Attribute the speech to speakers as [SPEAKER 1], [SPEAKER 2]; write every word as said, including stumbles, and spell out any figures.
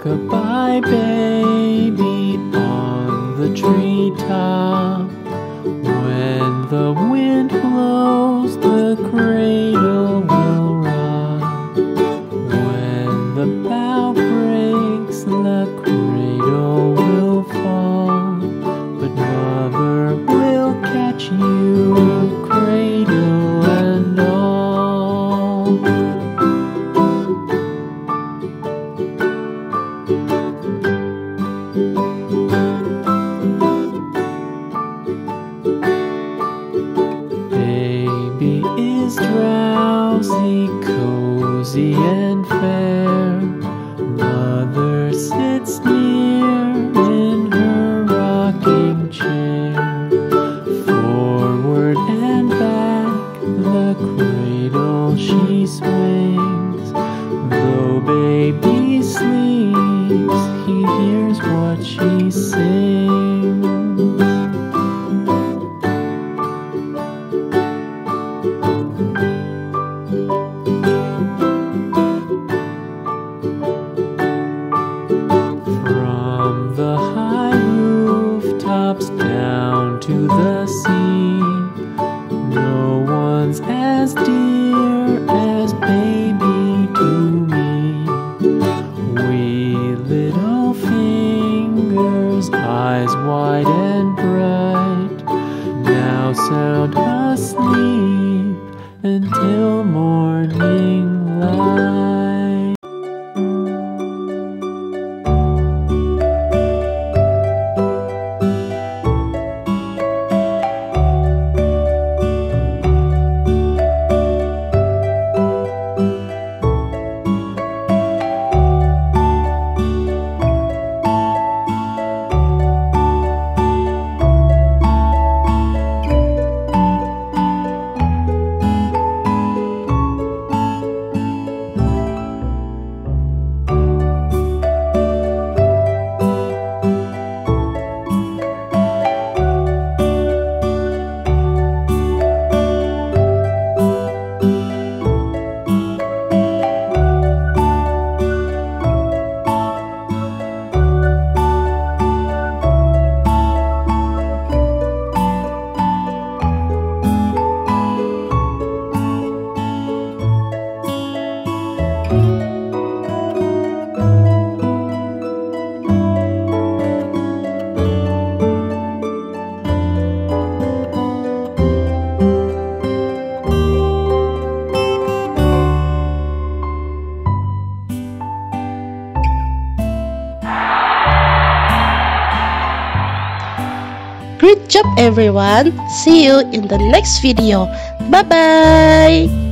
[SPEAKER 1] Rock-a-bye baby on the treetop. When the wind blows, the cradle will rock. When the bough breaks, the cradle will fall. But mother will catch you, cradle and all. Baby is drowsy, cozy and fair. Mother sits near in her rocking chair. Forward and back, the cradle she swings. Though baby sleeps, he hears what she sings. From the high rooftops down to the sea, no one's as dear as baby to me. Wee little fingers, eyes wide and bright, now sound asleep until morning light.
[SPEAKER 2] Great job everyone! See you in the next video. Bye bye!